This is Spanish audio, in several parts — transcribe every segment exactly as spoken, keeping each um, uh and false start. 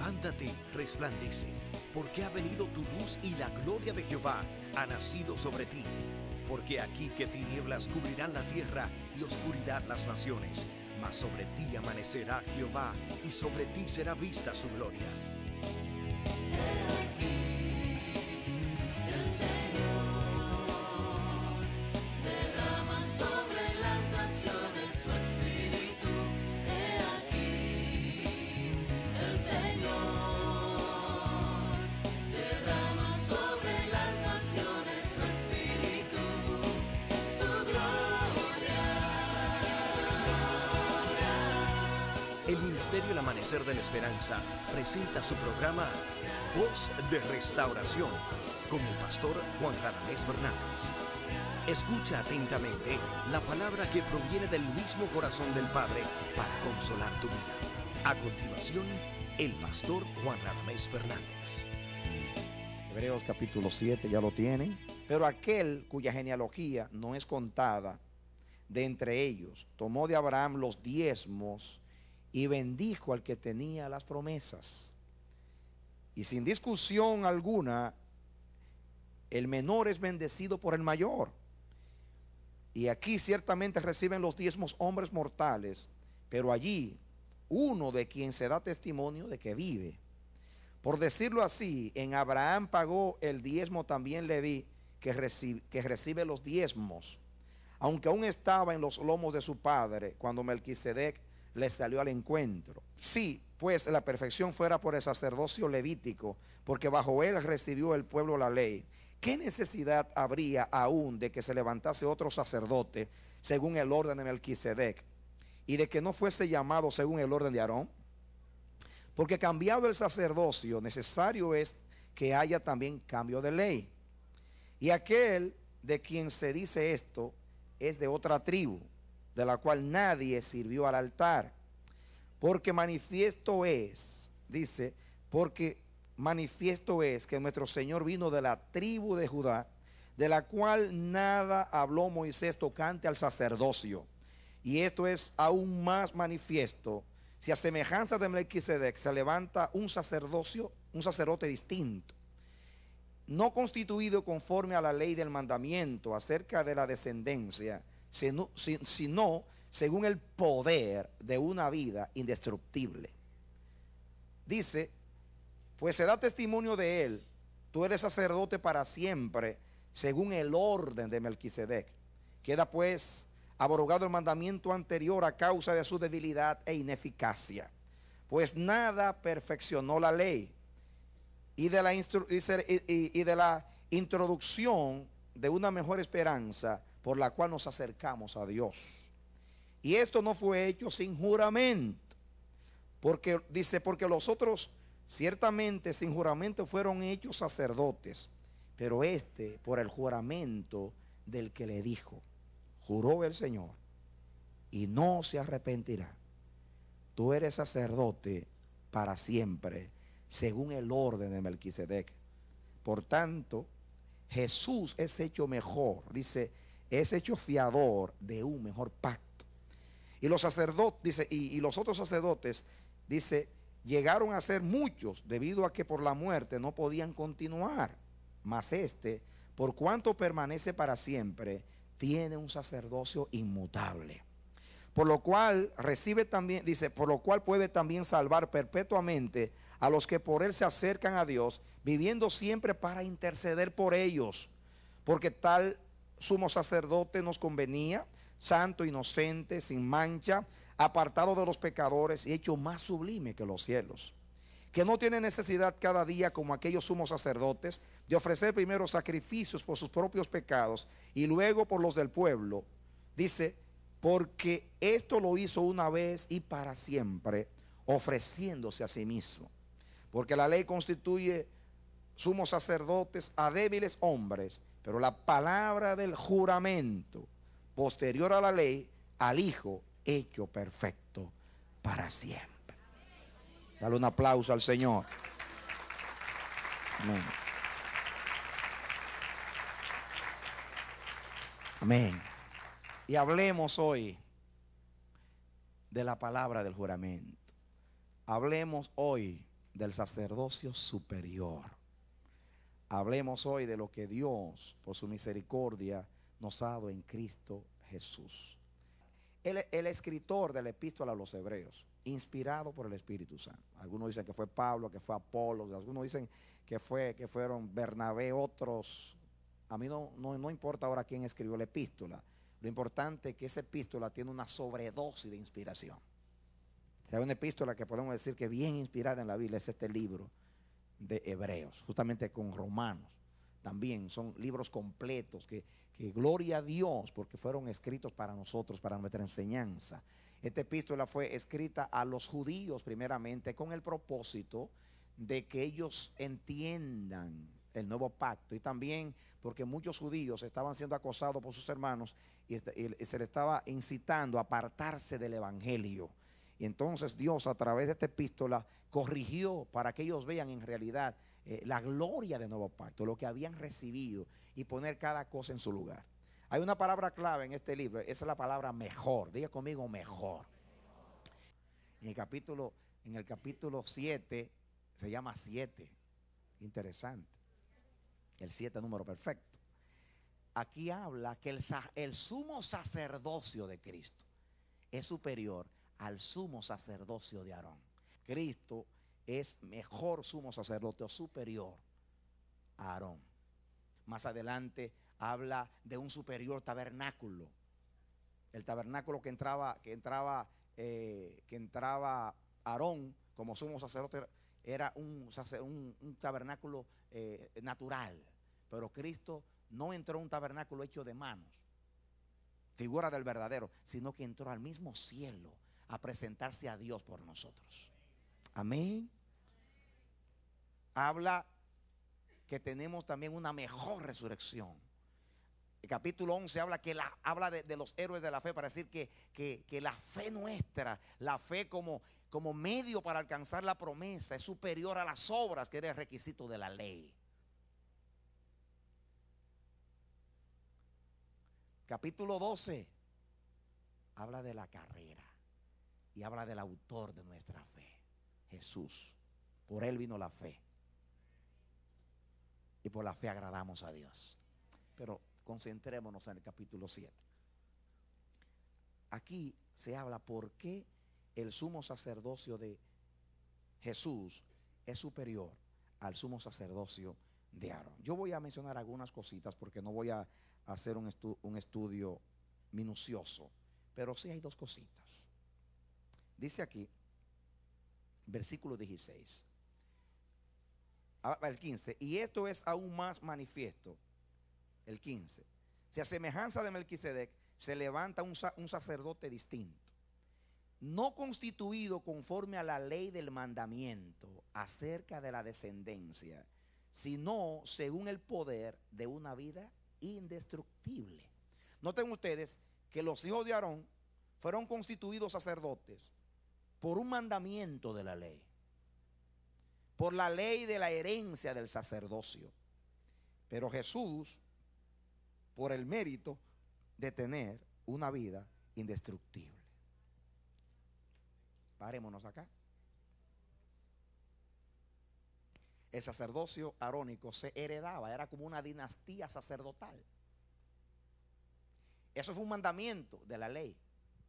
Levántate, resplandece, porque ha venido tu luz y la gloria de Jehová ha nacido sobre ti. Porque aquí que tinieblas cubrirán la tierra y oscuridad las naciones, mas sobre ti amanecerá Jehová y sobre ti será vista su gloria. El Ministerio El Amanecer de la Esperanza presenta su programa Voz de Restauración con el pastor Juan Radamés Fernández. Escucha atentamente la palabra que proviene del mismo corazón del Padre para consolar tu vida. A continuación, el pastor Juan Radamés Fernández. Hebreos capítulo siete, ya lo tienen. Pero aquel cuya genealogía no es contada de entre ellos, tomó de Abraham los diezmos y bendijo al que tenía las promesas. Y sin discusión alguna, el menor es bendecido por el mayor. Y aquí ciertamente reciben los diezmos hombres mortales, pero allí uno de quien se da testimonio de que vive. Por decirlo así, en Abraham pagó el diezmo también Leví, que recibe, que recibe los diezmos, aunque aún estaba en los lomos de su padre cuando Melquisedec le salió al encuentro. Sí, pues la perfección fuera por el sacerdocio levítico, porque bajo él recibió el pueblo la ley. ¿Qué necesidad habría aún de que se levantase otro sacerdote según el orden de Melquisedec, y de que no fuese llamado según el orden de Aarón? Porque cambiado el sacerdocio, necesario es que haya también cambio de ley. Y aquel de quien se dice esto es de otra tribu, de la cual nadie sirvió al altar. Porque manifiesto es, dice, porque manifiesto es que nuestro Señor vino de la tribu de Judá, de la cual nada habló Moisés tocante al sacerdocio. Y esto es aún más manifiesto si a semejanza de Melquisedec se levanta un sacerdocio, un sacerdote distinto, no constituido conforme a la ley del mandamiento acerca de la descendencia, sino, sino según el poder de una vida indestructible. Dice, pues se da testimonio de él, tú eres sacerdote para siempre, según el orden de Melquisedec. Queda pues abrogado el mandamiento anterior a causa de su debilidad e ineficacia, pues nada perfeccionó la ley, y de la, instru y, y, y de la introducción de una mejor esperanza por la cual nos acercamos a Dios. Y esto no fue hecho sin juramento, porque dice, porque los otros ciertamente sin juramento fueron hechos sacerdotes, pero este por el juramento del que le dijo, juró el Señor y no se arrepentirá, tú eres sacerdote para siempre, según el orden de Melquisedec. Por tanto, Jesús es hecho mejor, dice, es hecho fiador de un mejor pacto. Y los sacerdotes, dice, y, y los otros sacerdotes, dice, llegaron a ser muchos debido a que por la muerte no podían continuar. Mas este, por cuanto permanece para siempre, tiene un sacerdocio inmutable. Por lo cual recibe también, dice, por lo cual puede también salvar perpetuamente a los que por él se acercan a Dios, viviendo siempre para interceder por ellos. Porque tal sumo sacerdote nos convenía, santo, inocente, sin mancha, apartado de los pecadores y hecho más sublime que los cielos, que no tiene necesidad cada día, como aquellos sumos sacerdotes, de ofrecer primero sacrificios por sus propios pecados y luego por los del pueblo. Dice, porque esto lo hizo una vez y para siempre, ofreciéndose a sí mismo. Porque la ley constituye sumos sacerdotes a débiles hombres, pero la palabra del juramento posterior a la ley, al Hijo hecho perfecto para siempre. Dale un aplauso al Señor. Amén. Amén. Y hablemos hoy de la palabra del juramento. Hablemos hoy del sacerdocio superior. Hablemos hoy de lo que Dios, por su misericordia, nos ha dado en Cristo Jesús. El, el escritor de la epístola a los Hebreos, inspirado por el Espíritu Santo. Algunos dicen que fue Pablo, que fue Apolo, algunos dicen que, fue, que fueron Bernabé, otros. A mí no, no, no importa ahora quién escribió la epístola. Lo importante es que esa epístola tiene una sobredosis de inspiración. Si hay una epístola que podemos decir que bien inspirada en la Biblia, es este libro de Hebreos, justamente con Romanos. También son libros completos que, que gloria a Dios, porque fueron escritos para nosotros, para nuestra enseñanza. Esta epístola fue escrita a los judíos primeramente con el propósito de que ellos entiendan el nuevo pacto, y también porque muchos judíos estaban siendo acosados por sus hermanos y, y se les estaba incitando a apartarse del evangelio. Y entonces Dios, a través de esta epístola, corrigió para que ellos vean en realidad eh, la gloria del nuevo pacto, lo que habían recibido, y poner cada cosa en su lugar. Hay una palabra clave en este libro, esa es la palabra mejor. Diga conmigo, mejor. En el capítulo, en el capítulo siete se llama siete. Interesante. El siete, número perfecto. Aquí habla que el, el sumo sacerdocio de Cristo es superior al sumo sacerdocio de Aarón. Cristo es mejor sumo sacerdote o superior a Aarón. Más adelante habla de un superior tabernáculo. El tabernáculo que entraba, que entraba, eh, que entraba Aarón como sumo sacerdote era un, un, un tabernáculo eh, natural. Pero Cristo no entró a un tabernáculo hecho de manos, figura del verdadero, sino que entró al mismo cielo a presentarse a Dios por nosotros. Amén. Habla que tenemos también una mejor resurrección. El capítulo once habla, que la, habla de, de los héroes de la fe, para decir que, que, que la fe nuestra, la fe como, como medio para alcanzar la promesa, es superior a las obras, que era el requisito de la ley. Capítulo doce habla de la carrera y habla del autor de nuestra fe, Jesús. Por él vino la fe, y por la fe agradamos a Dios. Pero concentrémonos en el capítulo siete. Aquí se habla por qué el sumo sacerdocio de Jesús es superior al sumo sacerdocio de Aarón. Yo voy a mencionar algunas cositas porque no voy a hacer un, estu un estudio minucioso, pero sí hay dos cositas. Dice aquí, versículo dieciséis, el quince, y esto es aún más manifiesto. El quince, si a semejanza de Melquisedec se levanta un, un sacerdote distinto, no constituido conforme a la ley del mandamiento acerca de la descendencia, sino según el poder de una vida indestructible. Noten ustedes que los hijos de Aarón fueron constituidos sacerdotes por un mandamiento de la ley, por la ley de la herencia del sacerdocio. Pero Jesús, por el mérito de tener una vida indestructible. Parémonos acá. El sacerdocio arónico se heredaba, era como una dinastía sacerdotal. Eso fue un mandamiento de la ley.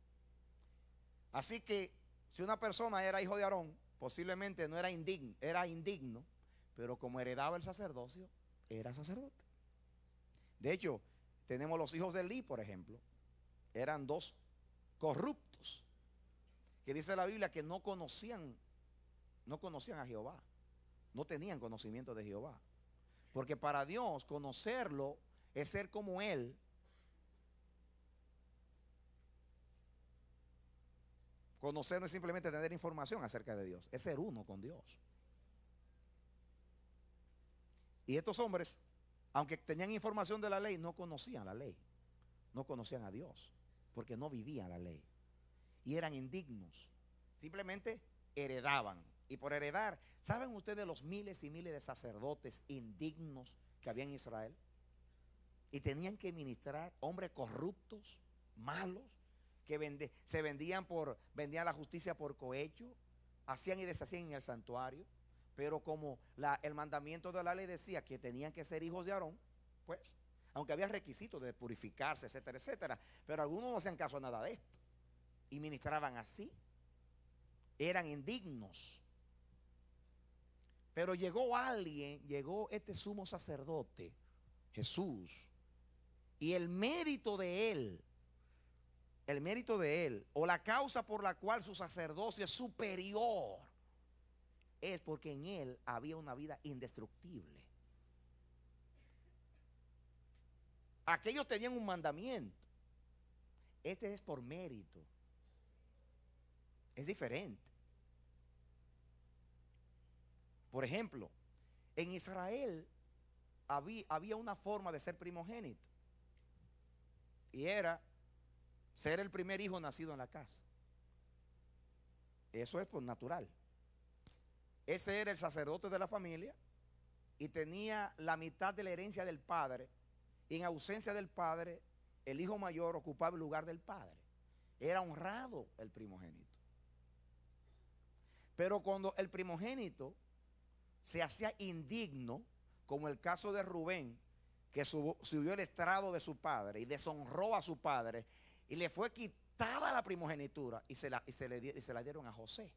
Así que si una persona era hijo de Aarón, posiblemente no era indigno, era indigno, pero como heredaba el sacerdocio, era sacerdote. De hecho, tenemos los hijos de Elí, por ejemplo, eran dos corruptos, que dice la Biblia que no conocían, no conocían a Jehová. No tenían conocimiento de Jehová, porque para Dios conocerlo es ser como Él. Conocer no es simplemente tener información acerca de Dios, es ser uno con Dios. Y estos hombres, aunque tenían información de la ley, no conocían la ley, no conocían a Dios, porque no vivían la ley y eran indignos, simplemente heredaban. Y por heredar, ¿saben ustedes los miles y miles de sacerdotes indignos que había en Israel? Y tenían que ministrar hombres corruptos, malos, que vende, se vendían por, vendían la justicia por cohecho, hacían y deshacían en el santuario. Pero como la, el mandamiento de la ley decía que tenían que ser hijos de Aarón, pues, aunque había requisitos de purificarse, etcétera, etcétera, pero algunos no hacían caso a nada de esto y ministraban así, eran indignos. Pero llegó alguien, llegó este sumo sacerdote, Jesús, y el mérito de él, el mérito de él, o la causa por la cual su sacerdocio es superior, es porque en él había una vida indestructible. Aquellos tenían un mandamiento, este es por mérito, es diferente. Por ejemplo, en Israel había, había una forma de ser primogénito, y era ser el primer hijo nacido en la casa. Eso es por natural. Ese era el sacerdote de la familia y tenía la mitad de la herencia del padre, y en ausencia del padre el hijo mayor ocupaba el lugar del padre. Era honrado el primogénito. Pero cuando el primogénito se hacía indigno, como el caso de Rubén, que subió el estrado de su padre y deshonró a su padre, y le fue quitada la primogenitura y se la, y se le, y se la dieron a José.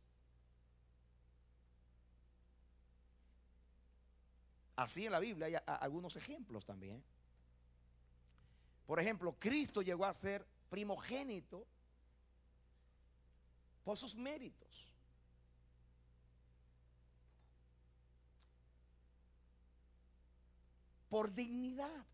Así en la Biblia hay a, a, algunos ejemplos también. Por ejemplo, Cristo llegó a ser primogénito por sus méritos. Por dignidad,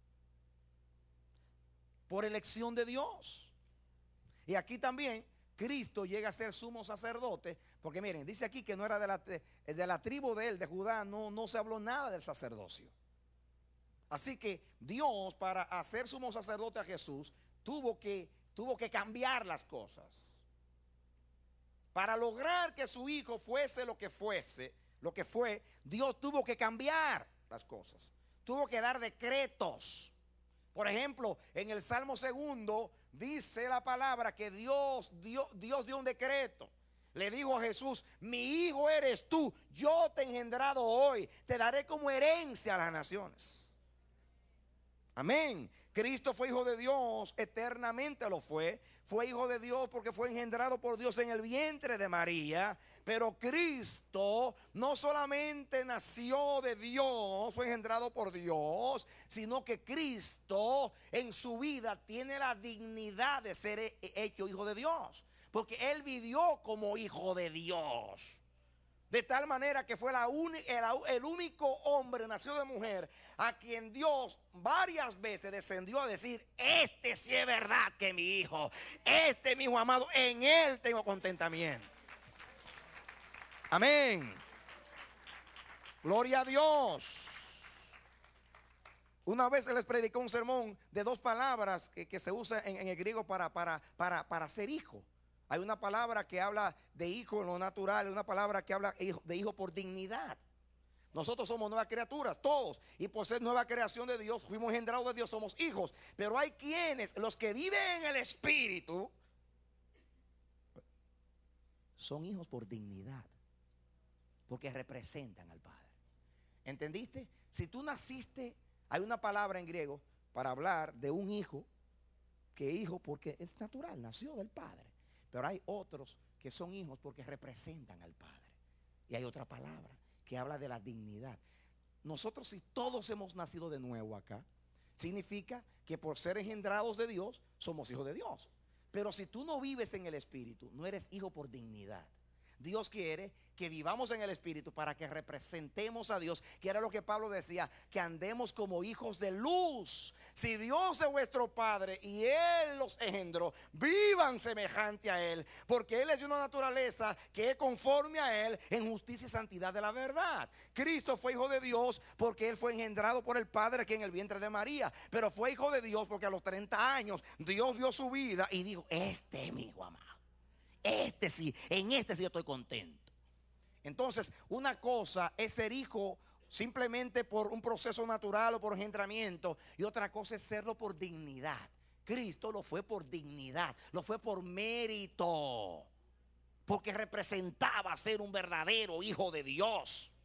por elección de Dios. Y aquí también Cristo llega a ser sumo sacerdote, porque miren, dice aquí que no era de la, de la tribu de él, de Judá, no, no se habló nada del sacerdocio. Así que Dios, para hacer sumo sacerdote a Jesús, tuvo que, tuvo que cambiar las cosas. Para lograr que su hijo fuese lo que fuese, lo que fue, Dios tuvo que cambiar las cosas. Tuvo que dar decretos. Por ejemplo, en el Salmo segundo dice la palabra que Dios, Dios, Dios dio un decreto. Le dijo a Jesús: mi hijo eres tú, yo te he engendrado hoy, te daré como herencia a las naciones. Amén. Cristo fue hijo de Dios, eternamente lo fue. Fue hijo de Dios porque fue engendrado por Dios en el vientre de María. Pero Cristo no solamente nació de Dios, fue engendrado por Dios, sino que Cristo en su vida tiene la dignidad de ser hecho hijo de Dios, porque Él vivió como hijo de Dios. De tal manera que fue la el, el único hombre nacido de mujer a quien Dios varias veces descendió a decir: este sí es verdad que mi hijo, este mi hijo amado, en él tengo contentamiento. Amén. Gloria a Dios. Una vez se les predicó un sermón de dos palabras que, que se usa en, en el griego para, para, para, para ser hijo. Hay una palabra que habla de hijo en lo natural, hay una palabra que habla de hijo por dignidad. Nosotros somos nuevas criaturas, todos, y por ser nueva creación de Dios, fuimos engendrados de Dios, somos hijos. Pero hay quienes, los que viven en el Espíritu, son hijos por dignidad, porque representan al Padre. ¿Entendiste? Si tú naciste, hay una palabra en griego para hablar de un hijo, que hijo porque es natural, nació del Padre. Pero hay otros que son hijos porque representan al Padre. Y hay otra palabra que habla de la dignidad. Nosotros, si todos hemos nacido de nuevo acá, significa que por ser engendrados de Dios, somos hijos de Dios. Pero si tú no vives en el Espíritu, no eres hijo por dignidad. Dios quiere que vivamos en el Espíritu para que representemos a Dios, que era lo que Pablo decía, que andemos como hijos de luz. Si Dios es vuestro Padre y Él los engendró, vivan semejante a Él, porque Él es de una naturaleza que es conforme a Él en justicia y santidad de la verdad. Cristo fue hijo de Dios porque Él fue engendrado por el Padre aquí en el vientre de María, pero fue hijo de Dios porque a los treinta años Dios vio su vida y dijo: este es mi hijo amado. Este sí, en este sí yo estoy contento. Entonces, una cosa es ser hijo simplemente por un proceso natural o por engendramiento, y otra cosa es serlo por dignidad. Cristo lo fue por dignidad, lo fue por mérito, porque representaba ser un verdadero hijo de Dios.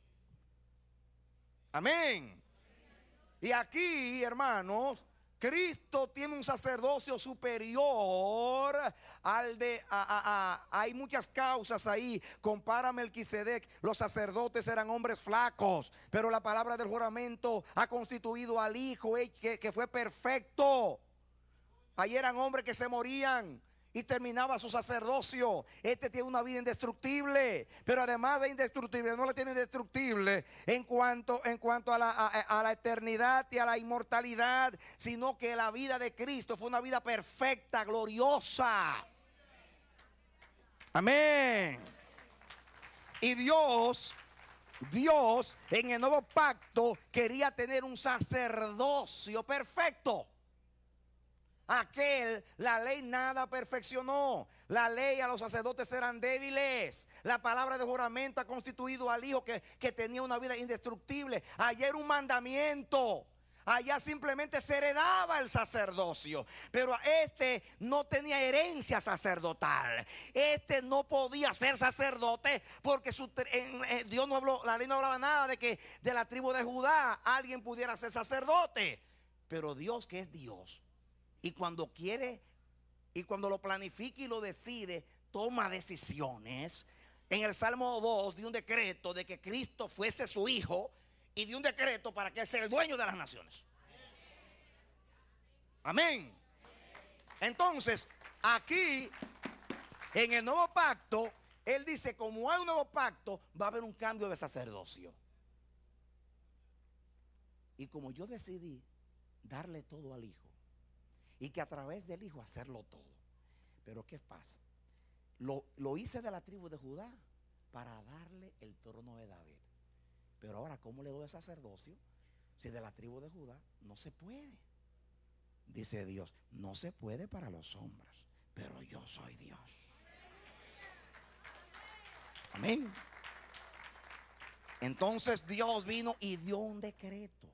Amén. Y aquí, hermanos, Cristo tiene un sacerdocio superior al de, a, a, a, hay muchas causas ahí. Compara a Melquisedec, los sacerdotes eran hombres flacos, pero la palabra del juramento ha constituido al Hijo que, que fue perfecto. Ahí eran hombres que se morían y terminaba su sacerdocio. Este tiene una vida indestructible, pero además de indestructible, no la tiene indestructible en cuanto, en cuanto a, la, a, a la eternidad y a la inmortalidad, sino que la vida de Cristo fue una vida perfecta, gloriosa. Amén. Y Dios, Dios en el nuevo pacto quería tener un sacerdocio perfecto. Aquel, la ley nada perfeccionó. La ley a los sacerdotes eran débiles. La palabra de juramento ha constituido al Hijo que, que tenía una vida indestructible. Allá era un mandamiento. Allá simplemente se heredaba el sacerdocio. Pero este no tenía herencia sacerdotal. Este no podía ser sacerdote porque su, en, en, Dios no habló, la ley no hablaba nada de que de la tribu de Judá alguien pudiera ser sacerdote. Pero Dios, que es Dios, y cuando quiere, y cuando lo planifica y lo decide, toma decisiones. En el Salmo dos dio un decreto de que Cristo fuese su Hijo, y dio un decreto para que Él sea el dueño de las naciones. Amén. Entonces, aquí, en el nuevo pacto, Él dice, como hay un nuevo pacto, va a haber un cambio de sacerdocio. Y como yo decidí darle todo al Hijo, y que a través del Hijo hacerlo todo. Pero ¿qué pasa? Lo, lo hice de la tribu de Judá para darle el trono de David. Pero ahora, ¿cómo le doy el sacerdocio? Si de la tribu de Judá no se puede. Dice Dios, no se puede para los hombres, pero yo soy Dios. Amén. Entonces Dios vino y dio un decreto.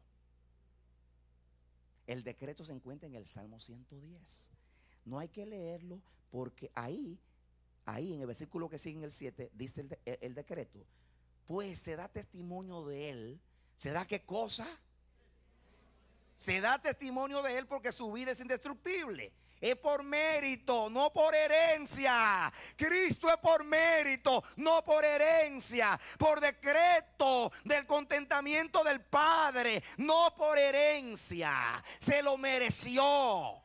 El decreto se encuentra en el Salmo ciento diez. No hay que leerlo porque ahí, ahí en el versículo que sigue en el siete, dice el, de, el, el decreto. Pues se da testimonio de él. ¿Se da qué cosa? Se da testimonio de él porque su vida es indestructible. Es por mérito, no por herencia. Cristo es por mérito, no por herencia. Por decreto del contentamiento del Padre, no por herencia. Se lo mereció.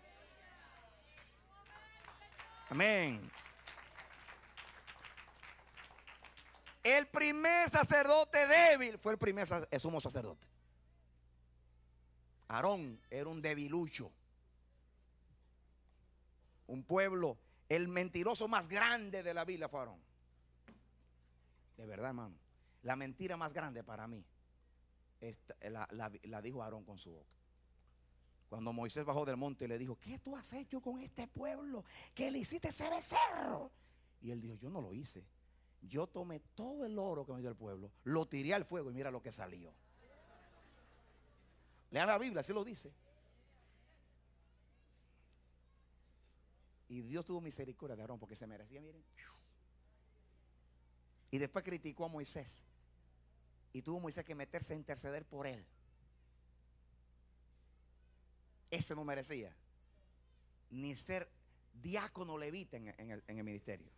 Amén. El primer sacerdote débil fue el primer el sumo sacerdote. Aarón era un debilucho. Un pueblo, el mentiroso más grande de la Biblia fue Aarón. De verdad, hermano. La mentira más grande para mí esta, la, la, la dijo Aarón con su boca. Cuando Moisés bajó del monte y le dijo, ¿qué tú has hecho con este pueblo? ¿Qué le hiciste ese becerro? Y él dijo, yo no lo hice. Yo tomé todo el oro que me dio el pueblo, lo tiré al fuego y mira lo que salió. Lean la Biblia, así lo dice. Y Dios tuvo misericordia de Aarón porque se merecía, miren. Y después criticó a Moisés. Y tuvo Moisés que meterse a interceder por él. Ese no merecía ni ser diácono levita en, en, el, en el ministerio.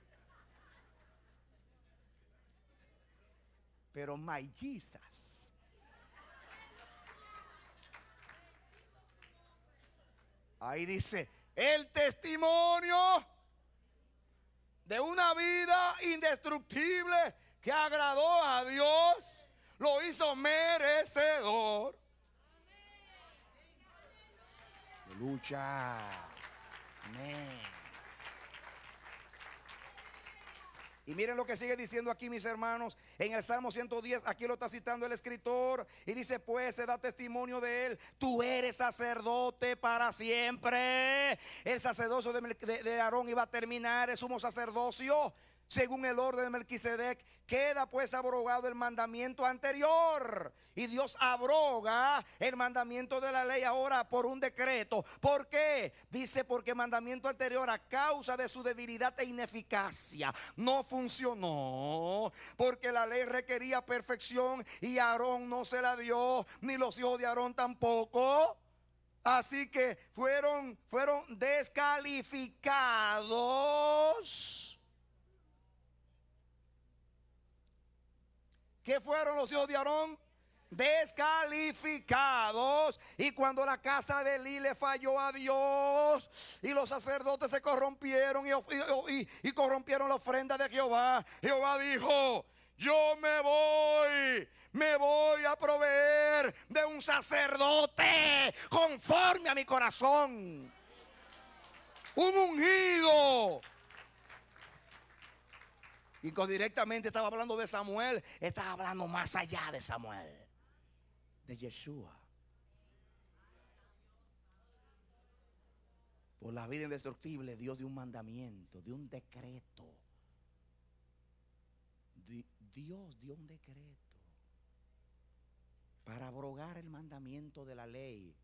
Pero my Jesus, ahí dice, el testimonio de una vida indestructible que agradó a Dios, lo hizo merecedor. Lucha. Amén. Y miren lo que sigue diciendo aquí, mis hermanos, en el Salmo ciento diez, aquí lo está citando el escritor, y dice, pues se da testimonio de él, tú eres sacerdote para siempre. El sacerdocio de, de, de Aarón iba a terminar, el sumo sacerdocio según el orden de Melquisedec, queda pues abrogado el mandamiento anterior. Y Dios abroga el mandamiento de la ley ahora por un decreto. ¿Por qué? Dice, porque el mandamiento anterior, a causa de su debilidad e ineficacia, no funcionó. Porque la ley requería perfección y Aarón no se la dio, ni los hijos de Aarón tampoco. Así que fueron, fueron descalificados. ¿Qué fueron los hijos de Aarón? Descalificados. Y cuando la casa de Elí le falló a Dios y los sacerdotes se corrompieron y, y, y corrompieron la ofrenda de Jehová, Jehová dijo: yo me voy, me voy a proveer de un sacerdote conforme a mi corazón, un ungido. Y directamente estaba hablando de Samuel, estaba hablando más allá de Samuel, de Yeshua. Por la vida indestructible, Dios dio un mandamiento, dio un decreto. Dios dio un decreto para abrogar el mandamiento de la ley.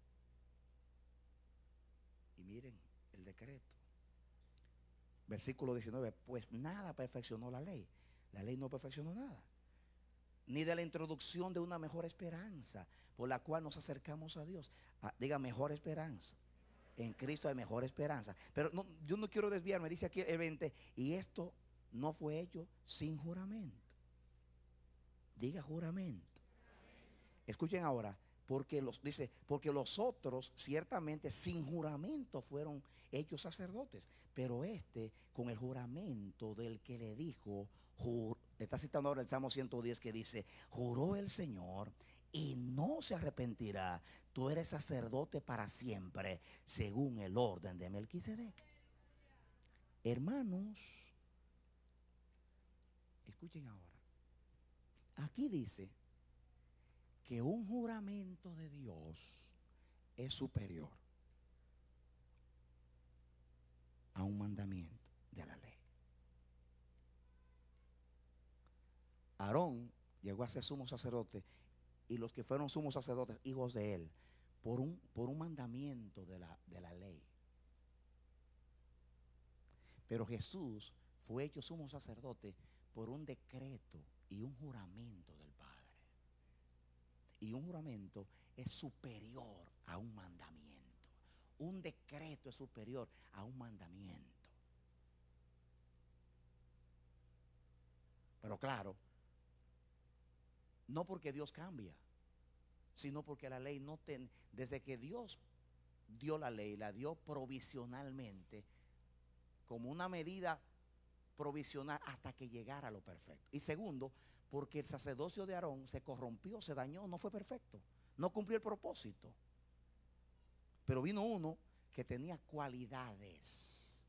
Y miren el decreto. Versículo diecinueve, pues nada perfeccionó la ley. La ley no perfeccionó nada. Ni de la introducción de una mejor esperanza, por la cual nos acercamos a Dios. Ah, diga, mejor esperanza. En Cristo hay mejor esperanza. Pero no, yo no quiero desviarme, dice aquí el veinte, y esto no fue hecho sin juramento. Diga juramento. Escuchen ahora, porque los, dice, porque los otros ciertamente sin juramento fueron hechos sacerdotes, pero este con el juramento del que le dijo, jur, está citando ahora el Salmo ciento diez que dice, juró el Señor y no se arrepentirá, tú eres sacerdote para siempre, según el orden de Melquisedec. Hermanos, escuchen ahora, aquí dice que un juramento de Dios es superior a un mandamiento de la ley. Aarón llegó a ser sumo sacerdote, y los que fueron sumos sacerdotes, hijos de él, por un, por un mandamiento de la, de la ley. Pero Jesús fue hecho sumo sacerdote por un decreto y un juramento del Padre. Y un juramento es superior a un mandamiento. Un decreto es superior a un mandamiento. Pero claro, no porque Dios cambia, sino porque la ley no ten, desde que Dios dio la ley, la dio provisionalmente, como una medida provisional hasta que llegara a lo perfecto. Y segundo, porque el sacerdocio de Aarón se corrompió, se dañó, no fue perfecto, no cumplió el propósito. Pero vino uno que tenía cualidades.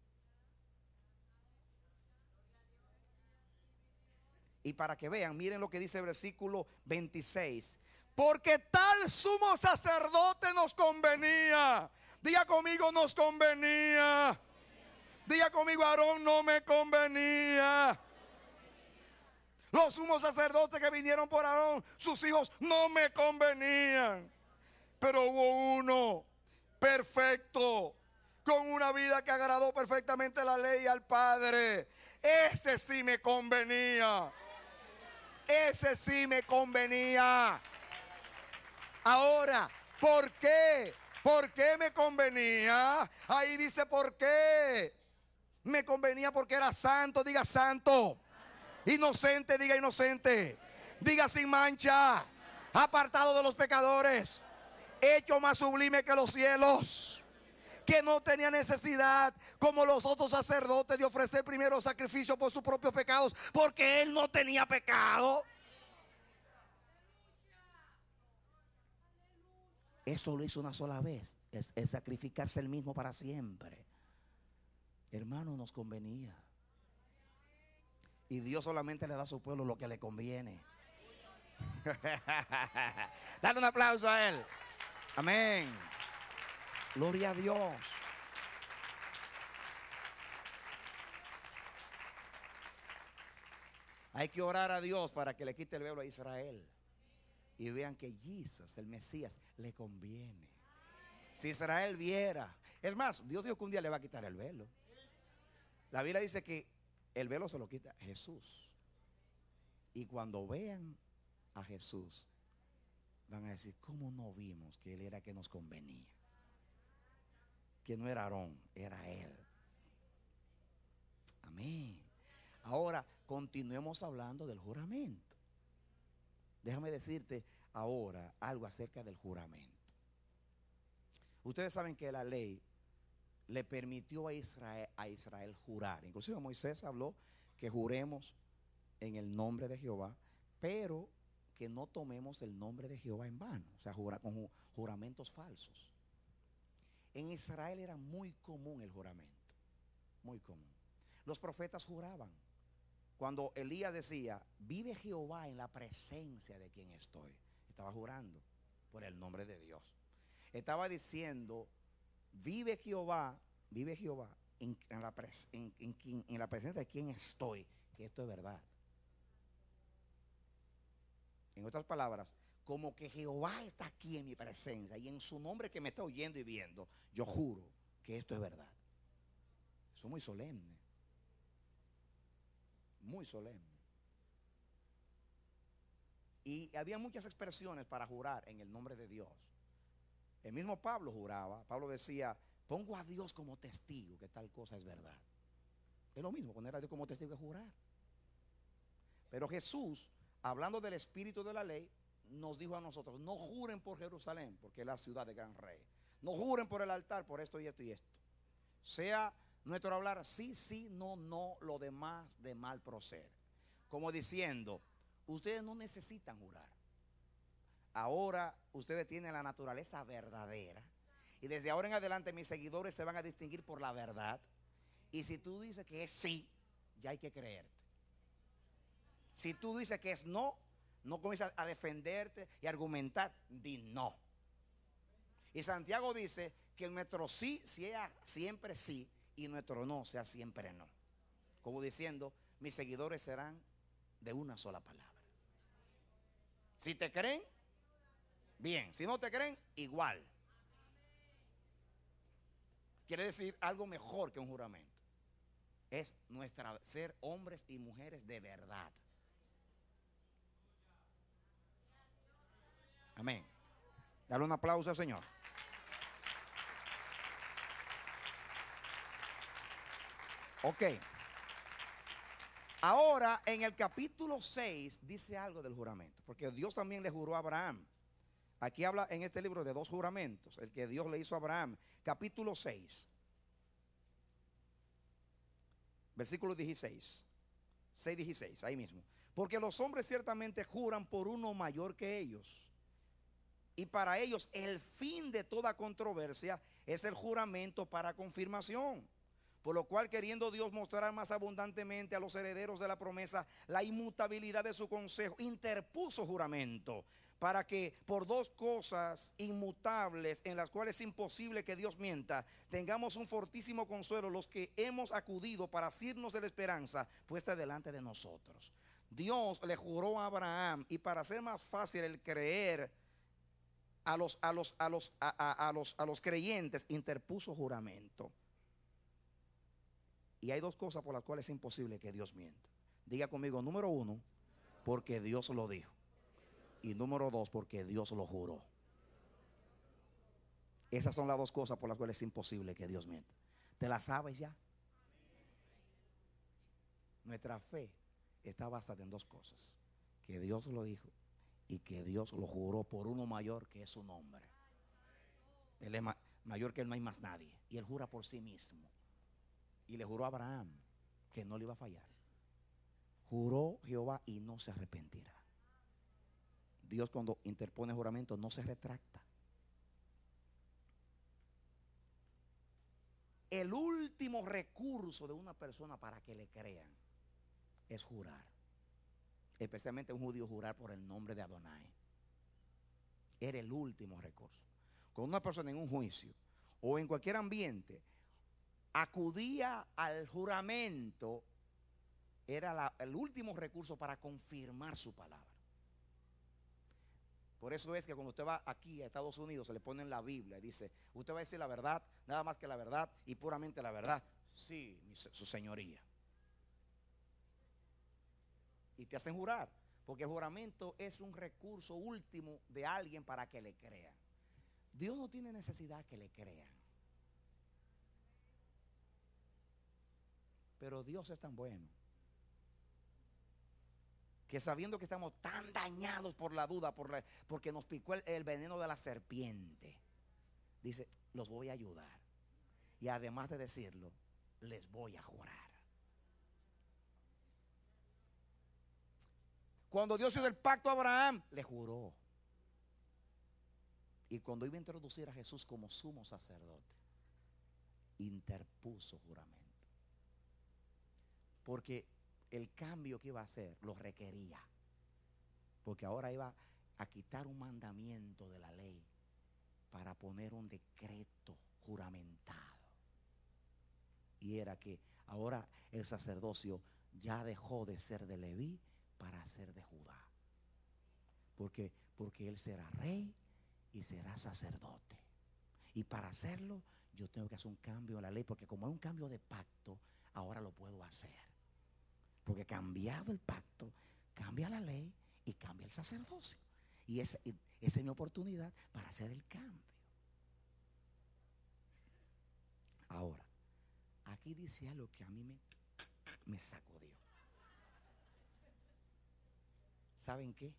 Y para que vean, miren lo que dice el versículo veintiséis. Porque tal sumo sacerdote nos convenía. Diga conmigo, nos convenía. Diga conmigo, Aarón no me convenía. Los sumos sacerdotes que vinieron por Aarón, sus hijos no me convenían. Pero hubo uno perfecto, con una vida que agradó perfectamente la ley al Padre. Ese sí me convenía. Ese sí me convenía. Ahora, ¿por qué? ¿Por qué me convenía? Ahí dice por qué. Me convenía porque era santo, diga santo. Inocente, diga inocente. Diga sin mancha. Apartado de los pecadores. Hecho más sublime que los cielos. Que no tenía necesidad, como los otros sacerdotes, de ofrecer primero sacrificio por sus propios pecados, porque él no tenía pecado. Eso lo hizo una sola vez, es, es sacrificarse él mismo para siempre. Hermano, nos convenía. Y Dios solamente le da a su pueblo lo que le conviene. Dale un aplauso a él. Amén. Gloria a Dios. Hay que orar a Dios para que le quite el velo a Israel. Y vean que Jesús, el Mesías, le conviene. Si Israel viera. Es más, Dios dijo que un día le va a quitar el velo. La Biblia dice que el velo se lo quita Jesús. Y cuando vean a Jesús, van a decir, ¿cómo no vimos que Él era que nos convenía? Que no era Aarón, era Él. Amén. Ahora, continuemos hablando del juramento. Déjame decirte ahora algo acerca del juramento. Ustedes saben que la ley le permitió a Israel, a Israel jurar. Inclusive Moisés habló que juremos en el nombre de Jehová, pero que no tomemos el nombre de Jehová en vano, o sea, jura, con juramentos falsos. En Israel era muy común el juramento, muy común. Los profetas juraban. Cuando Elías decía, vive Jehová en la presencia de quien estoy, estaba jurando por el nombre de Dios. Estaba diciendo, vive Jehová, vive Jehová en, en, la, pres, en, en, en, en la presencia de quien estoy, que esto es verdad. En otras palabras, como que Jehová está aquí en mi presencia y en su nombre que me está oyendo y viendo, yo juro que esto es verdad. Eso es muy solemne. Muy solemne. Y había muchas expresiones para jurar en el nombre de Dios. El mismo Pablo juraba. Pablo decía, pongo a Dios como testigo que tal cosa es verdad. Es lo mismo poner a Dios como testigo que jurar. Pero Jesús, hablando del espíritu de la ley, nos dijo a nosotros, no juren por Jerusalén, porque es la ciudad de gran rey. No juren por el altar, por esto y esto y esto. Sea nuestro hablar sí, sí, no, no, lo demás de mal procede. Como diciendo, ustedes no necesitan jurar. Ahora ustedes tienen la naturaleza verdadera. Y desde ahora en adelante mis seguidores se van a distinguir por la verdad. Y si tú dices que es sí, ya hay que creerte. Si tú dices que es no, no comienzas a defenderte y argumentar, di no. Y Santiago dice que nuestro sí sea siempre sí y nuestro no sea siempre no. Como diciendo, mis seguidores serán de una sola palabra. Si te creen, bien. Si no te creen, igual. Quiere decir algo mejor que un juramento. Es nuestra ser hombres y mujeres de verdad. Amén. Dale un aplauso al Señor. Ok. Ahora en el capítulo seis dice algo del juramento, porque Dios también le juró a Abraham. Aquí habla en este libro de dos juramentos, el que Dios le hizo a Abraham. Capítulo seis, versículo dieciséis, seis dieciséis, ahí mismo. Porque los hombres ciertamente juran por uno mayor que ellos, y para ellos el fin de toda controversia es el juramento para confirmación. Por lo cual, queriendo Dios mostrar más abundantemente a los herederos de la promesa la inmutabilidad de su consejo, interpuso juramento para que por dos cosas inmutables en las cuales es imposible que Dios mienta, tengamos un fortísimo consuelo los que hemos acudido para asirnos de la esperanza puesta delante de nosotros. Dios le juró a Abraham, y para hacer más fácil el creer a los, a los, a los, a, a, a los, a los creyentes, interpuso juramento. Y hay dos cosas por las cuales es imposible que Dios mienta. Diga conmigo, número uno, porque Dios lo dijo. Y número dos, porque Dios lo juró. Esas son las dos cosas por las cuales es imposible que Dios mienta. ¿Te las sabes ya? Nuestra fe está basada en dos cosas: que Dios lo dijo y que Dios lo juró por uno mayor, que es su nombre. Él es ma- mayor que él, no hay más nadie. Y él jura por sí mismo. Y le juró a Abraham que no le iba a fallar. Juró Jehová y no se arrepentirá. Dios, cuando interpone juramento, no se retracta. El último recurso de una persona para que le crean es jurar. Especialmente un judío, jurar por el nombre de Adonai. Era el último recurso. Cuando una persona en un juicio o en cualquier ambiente acudía al juramento, era la, el último recurso para confirmar su palabra. Por eso es que cuando usted va aquí a Estados Unidos se le pone en la Biblia y dice: usted va a decir la verdad, nada más que la verdad y puramente la verdad. Sí, mi, su señoría. Y te hacen jurar, porque el juramento es un recurso último de alguien para que le crean. Dios no tiene necesidad que le crean, pero Dios es tan bueno que, sabiendo que estamos tan dañados por la duda, por la, porque nos picó el, el veneno de la serpiente, dice: los voy a ayudar, y además de decirlo, les voy a jurar. Cuando Dios hizo el pacto a Abraham, le juró. Y cuando iba a introducir a Jesús como sumo sacerdote, interpuso juramento, porque el cambio que iba a hacer lo requería, porque ahora iba a quitar un mandamiento de la ley para poner un decreto juramentado, y era que ahora el sacerdocio ya dejó de ser de Leví para ser de Judá, porque, porque él será rey y será sacerdote, y para hacerlo yo tengo que hacer un cambio en la ley, porque como es un cambio de pacto, ahora lo puedo hacer, porque cambiado el pacto, cambia la ley y cambia el sacerdocio, y esa, esa es mi oportunidad para hacer el cambio. Ahora, aquí dice algo que a mí me, me sacudió. ¿Saben qué?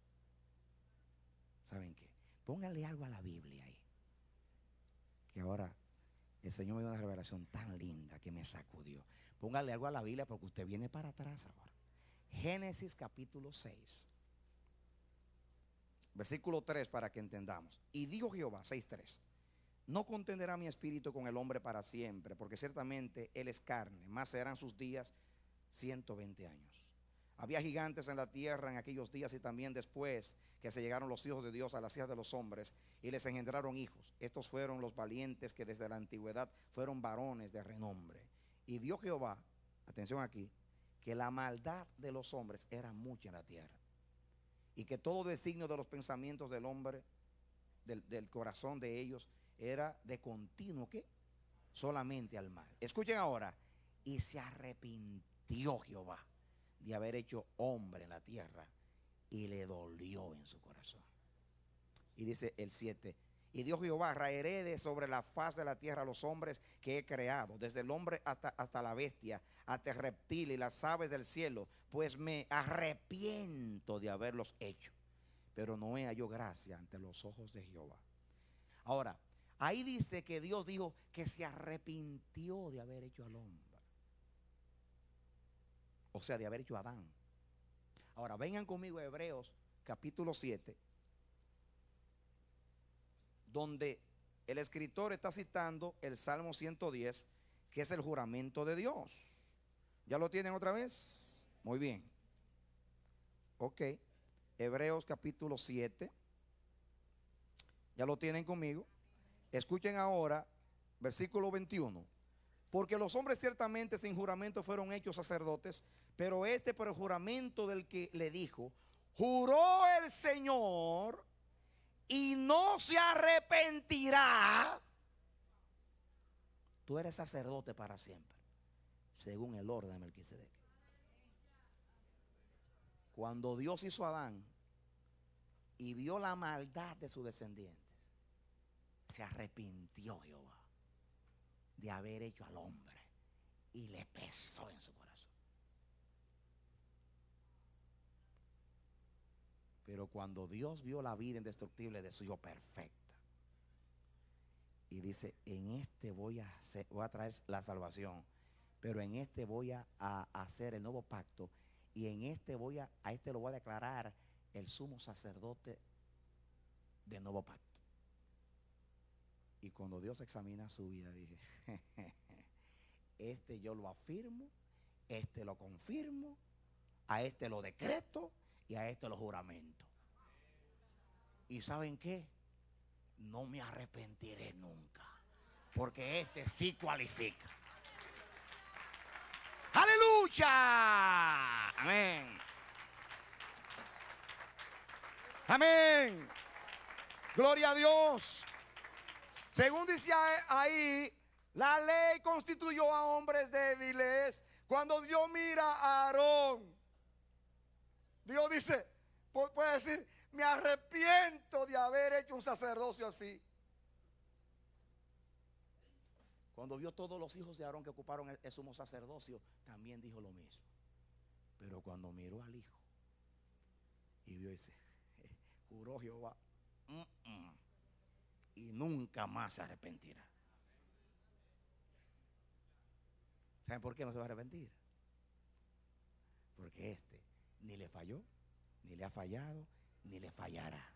¿Saben qué? Pónganle algo a la Biblia ahí, que ahora el Señor me dio una revelación tan linda que me sacudió. Póngale algo a la Biblia, porque usted viene para atrás ahora. Génesis capítulo seis, versículo tres, para que entendamos. Y dijo Jehová, seis tres: no contenderá mi espíritu con el hombre para siempre, porque ciertamente él es carne, más serán sus días ciento veinte años. Había gigantes en la tierra en aquellos días y también después, que se llegaron los hijos de Dios a las hijas de los hombres y les engendraron hijos. Estos fueron los valientes que desde la antigüedad fueron varones de renombre. Y vio Jehová, atención aquí, que la maldad de los hombres era mucha en la tierra, y que todo designio de los pensamientos del hombre, del, del corazón de ellos, era de continuo, ¿qué? Solamente al mal. Escuchen ahora: y se arrepintió Jehová de haber hecho hombre en la tierra, y le dolió en su corazón. Y dice el siete: y Dios Jehová: raeré de sobre la faz de la tierra a los hombres que he creado, desde el hombre hasta, hasta la bestia, hasta el reptil y las aves del cielo, pues me arrepiento de haberlos hecho. Pero Noé halló gracia ante los ojos de Jehová. Ahora, ahí dice que Dios dijo que se arrepintió de haber hecho al hombre, o sea, de haber hecho a Adán. Ahora, vengan conmigo a Hebreos capítulo siete, donde el escritor está citando el Salmo ciento diez, que es el juramento de Dios. ¿Ya lo tienen otra vez? Muy bien. Ok. Hebreos capítulo siete. ¿Ya lo tienen conmigo? Escuchen ahora, versículo veintiuno. Porque los hombres ciertamente sin juramento fueron hechos sacerdotes, pero este por el juramento del que le dijo: juró el Señor y no se arrepentirá. Tú eres sacerdote para siempre, según el orden de Melquisedec. Cuando Dios hizo a Adán y vio la maldad de sus descendientes, se arrepintió Jehová de haber hecho al hombre, y le pesó en su corazón. Pero cuando Dios vio la vida indestructible de su hijo perfecta, y dice: en este voy a, hacer, voy a traer la salvación, pero en este voy a, a hacer el nuevo pacto, y en este voy a, a este lo voy a declarar el sumo sacerdote del nuevo pacto. Y cuando Dios examina su vida, dije: este yo lo afirmo, este lo confirmo, a este lo decreto y a este lo juramento. ¿Y saben qué? No me arrepentiré nunca, porque este sí cualifica. Aleluya. Amén. Amén. Gloria a Dios. Según dice ahí, la ley constituyó a hombres débiles. Cuando Dios mira a Aarón, Dios dice, puede decir, me arrepiento de haber hecho un sacerdocio así. Cuando vio todos los hijos de Aarón que ocuparon el, el sumo sacerdocio, también dijo lo mismo. Pero cuando miró al hijo y vio ese, juró Jehová, mm -mm, y nunca más se arrepentirá. ¿Saben por qué no se va a arrepentir? Porque este ni le falló, ni le ha fallado, ni le fallará.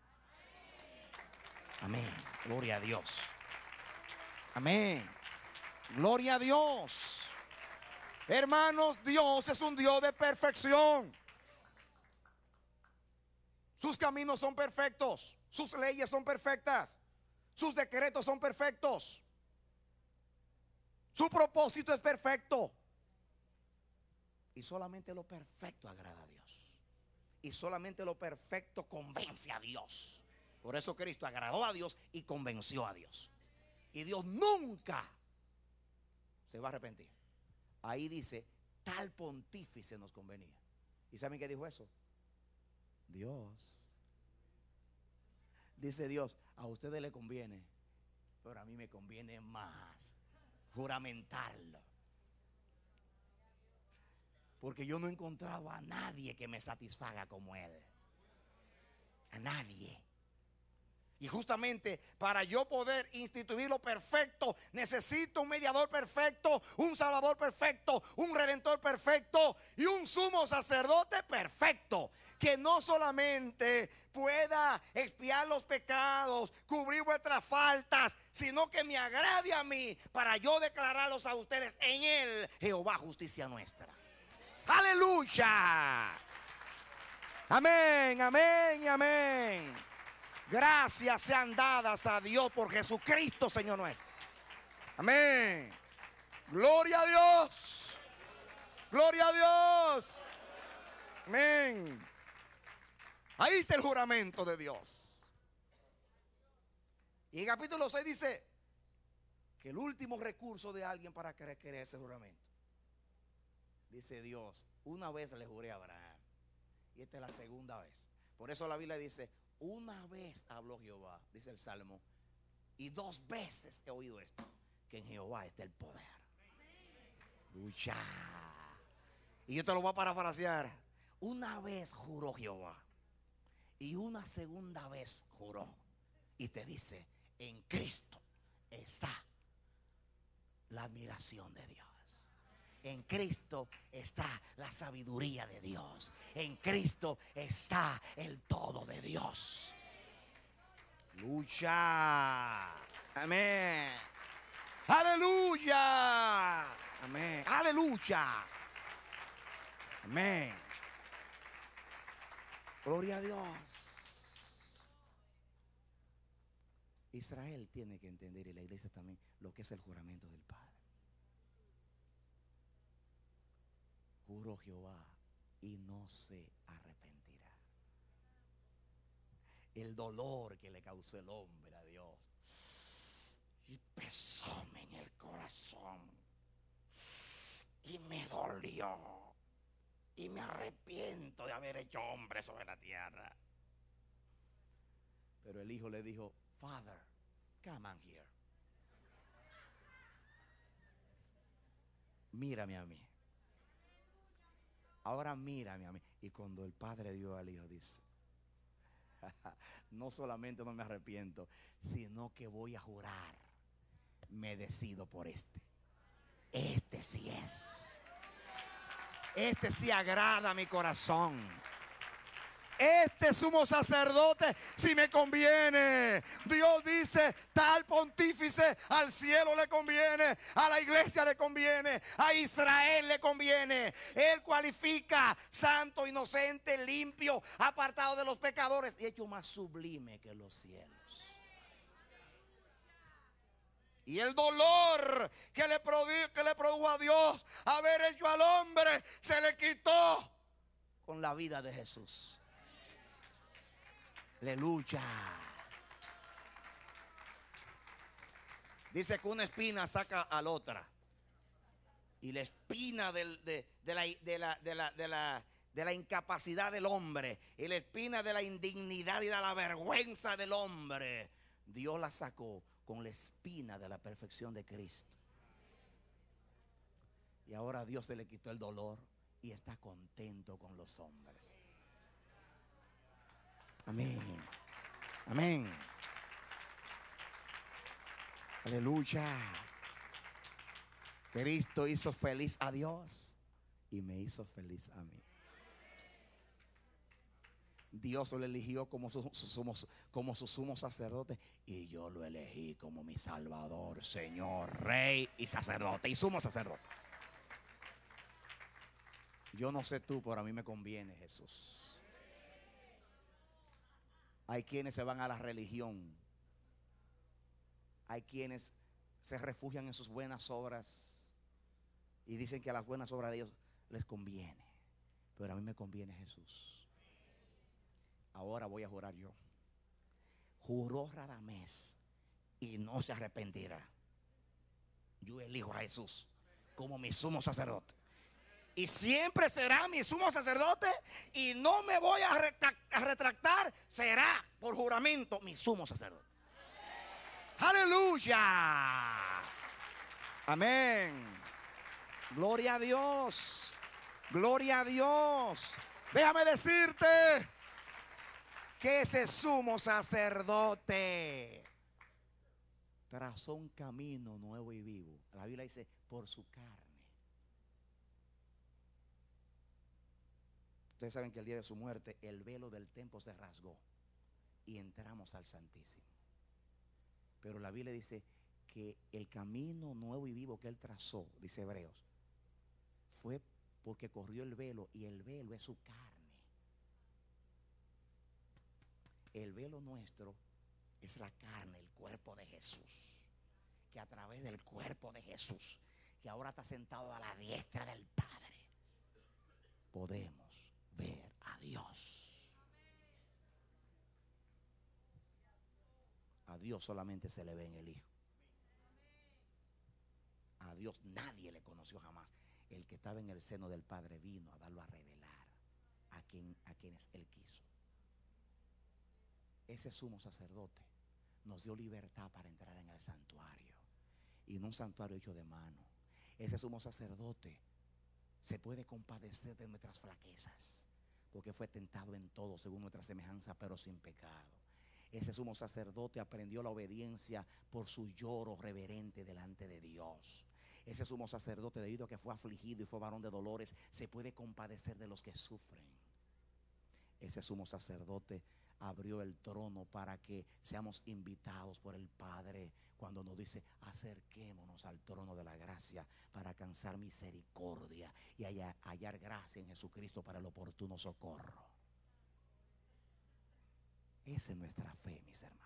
Amén. Gloria a Dios. Amén. Gloria a Dios. Hermanos, Dios es un Dios de perfección. Sus caminos son perfectos. Sus leyes son perfectas. Sus decretos son perfectos. Su propósito es perfecto. Y solamente lo perfecto agrada a Dios. Y solamente lo perfecto convence a Dios. Por eso Cristo agradó a Dios y convenció a Dios. Y Dios nunca se va a arrepentir. Ahí dice, tal pontífice nos convenía. ¿Y saben qué dijo eso? Dios. Dice Dios, a ustedes les conviene, pero a mí me conviene más juramentarlo. Porque yo no he encontrado a nadie que me satisfaga como Él. A nadie. Y justamente para yo poder instituir lo perfecto, necesito un mediador perfecto, un salvador perfecto, un redentor perfecto y un sumo sacerdote perfecto, que no solamente pueda expiar los pecados, cubrir vuestras faltas, sino que me agrade a mí para yo declararlos a ustedes en Él, Jehová, justicia nuestra. Aleluya. Amén, amén y amén. Gracias sean dadas a Dios por Jesucristo, Señor nuestro. Amén. Gloria a Dios. Gloria a Dios. Amén. Ahí está el juramento de Dios. Y en capítulo seis dice que el último recurso de alguien para que requiere ese juramento. Dice Dios, una vez le juré a Abraham. Y esta es la segunda vez. Por eso la Biblia dice, una vez habló Jehová, dice el Salmo, y dos veces he oído esto, que en Jehová está el poder. Lucha. Y yo te lo voy a parafrasear. Una vez juró Jehová y una segunda vez juró. Y te dice, en Cristo está la admiración de Dios. En Cristo está la sabiduría de Dios. En Cristo está el todo de Dios. Lucha. Amén. Aleluya. Amén. Aleluya. Amén. Gloria a Dios. Israel tiene que entender, y la iglesia también, lo que es el juramento del Padre. Juró Jehová y no se arrepentirá. El dolor que le causó el hombre a Dios y pesóme en el corazón y me dolió y me arrepiento de haber hecho hombre sobre la tierra. Pero el hijo le dijo, Father, come on here. Mírame a mí. Ahora mírame a mí. Y cuando el padre vio al hijo, dice, no solamente no me arrepiento, sino que voy a jurar, me decido por este. Este sí es. Este sí agrada a mi corazón. Este sumo sacerdote si me conviene. Dios dice, tal pontífice al cielo le conviene, a la iglesia le conviene, a Israel le conviene. Él cualifica santo, inocente, limpio, apartado de los pecadores y hecho más sublime que los cielos. Y el dolor que le, produjo, que le produjo a Dios haber hecho al hombre, se le quitó con la vida de Jesús. Aleluya. Dice que una espina saca a la otra. Y la espina del, de, de, la, de, la, de, la, de, la, de la incapacidad del hombre, y la espina de la indignidad y de la vergüenza del hombre, Dios la sacó con la espina de la perfección de Cristo. Y ahora Dios se le quitó el dolor y está contento con los hombres. Amén. Amén. Aleluya. Cristo hizo feliz a Dios y me hizo feliz a mí. Dios lo eligió como su, su, como, como su sumo sacerdote, y yo lo elegí como mi Salvador, Señor, Rey y sacerdote y sumo sacerdote. Yo no sé tú, pero a mí me conviene Jesús. Hay quienes se van a la religión, hay quienes se refugian en sus buenas obras y dicen que a las buenas obras de ellos les conviene, pero a mí me conviene Jesús. Ahora voy a jurar yo. Juró Radamés y no se arrepentirá. Yo elijo a Jesús como mi sumo sacerdote, y siempre será mi sumo sacerdote, y no me voy a retractar. Será por juramento mi sumo sacerdote. Aleluya. Amén. Gloria a Dios. Gloria a Dios. Déjame decirte que ese sumo sacerdote trazó un camino nuevo y vivo. La Biblia dice, por su carne. Ustedes saben que el día de su muerte el velo del templo se rasgó y entramos al Santísimo. Pero la Biblia dice que el camino nuevo y vivo que él trazó, dice Hebreos, fue porque corrió el velo, y el velo es su carne. El velo nuestro es la carne, el cuerpo de Jesús, que a través del cuerpo de Jesús, que ahora está sentado a la diestra del Padre, podemos ver a Dios. A Dios solamente se le ve en el Hijo. A Dios nadie le conoció jamás. El que estaba en el seno del Padre vino a darlo a revelar a, quien, a quienes Él quiso. Ese sumo sacerdote nos dio libertad para entrar en el santuario, y no un santuario hecho de mano. Ese sumo sacerdote se puede compadecer de nuestras flaquezas, porque fue tentado en todo según nuestra semejanza, pero sin pecado. Ese sumo sacerdote aprendió la obediencia por su lloro reverente delante de Dios. Ese sumo sacerdote, debido a que fue afligido y fue varón de dolores, se puede compadecer de los que sufren. Ese sumo sacerdote abrió el trono para que seamos invitados por el Padre cuando nos dice: acerquémonos al trono de la gracia para alcanzar misericordia y hallar, hallar gracia en Jesucristo para el oportuno socorro. Esa es nuestra fe, mis hermanos.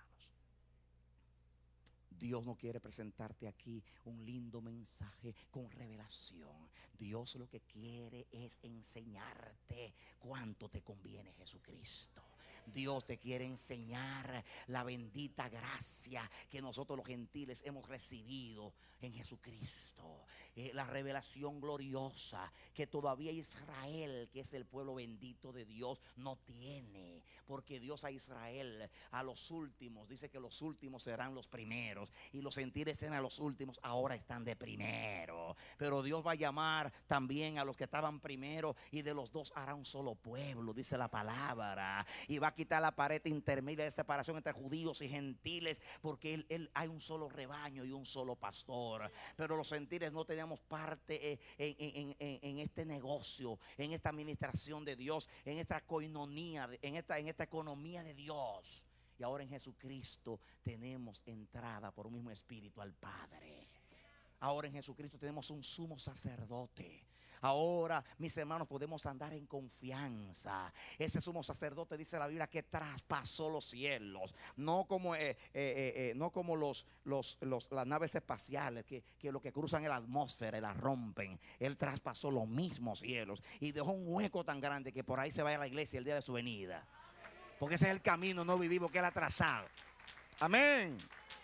Dios no quiere presentarte aquí un lindo mensaje con revelación. Dios lo que quiere es enseñarte cuánto te conviene Jesucristo. Dios te quiere enseñar la bendita gracia que nosotros los gentiles hemos recibido en Jesucristo. Eh, la revelación gloriosa que todavía Israel, que es el pueblo bendito de Dios, no tiene. Porque Dios a Israel, a los últimos, dice que los últimos serán los primeros, y los gentiles serán los últimos, ahora están de primero. Pero Dios va a llamar también a los que estaban primero, y de los dos hará un solo pueblo, dice la palabra. Y va a quitar la pared intermedia de separación entre judíos y gentiles, porque él, él, hay un solo rebaño y un solo pastor. Pero los gentiles no teníamos parte eh, en, en, en, en este negocio, en esta administración de Dios, en esta coinonía, en esta, en esta economía de Dios. Y ahora en Jesucristo tenemos entrada por un mismo espíritu al Padre. Ahora en Jesucristo tenemos un sumo sacerdote. Ahora, mis hermanos, podemos andar en confianza. Ese sumo sacerdote, dice la Biblia, que traspasó los cielos. No como, eh, eh, eh, eh, no como los, los, los, las naves espaciales que, que lo que cruzan en la atmósfera y la rompen. Él traspasó los mismos cielos y dejó un hueco tan grande que por ahí se vaya a la iglesia el día de su venida. Porque ese es el camino no vivimos que él ha trazado. Amén.